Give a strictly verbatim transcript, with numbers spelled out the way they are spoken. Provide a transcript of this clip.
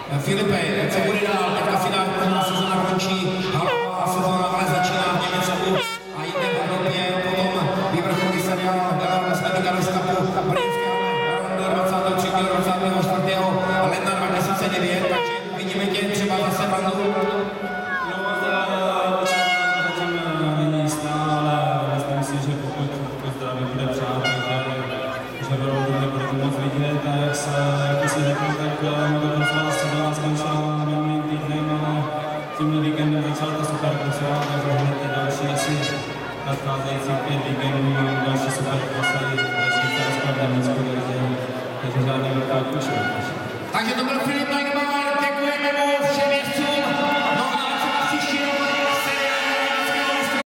Filipe, co bude dál? Teďka finální sezóna končí, halová sezóna ale začíná v Německu a jde v Evropě, potom vývrchový seriál Belarus Liga Cupu Brněnské Rondo dvacátého třetího dvacátého čtvrtého ledna dva tisíce devět, takže vidíme tě třeba zase v Randu. Tímhle víkendem začala ta super prosila, takže hned ty další asi nadcházející pět víkendů mám další super proslavy ve Švýcarsku a v Německu, takže, takže žádný velká klučů. Takže to byl Filip Neugebauer, děkujeme mu všem jezdcům.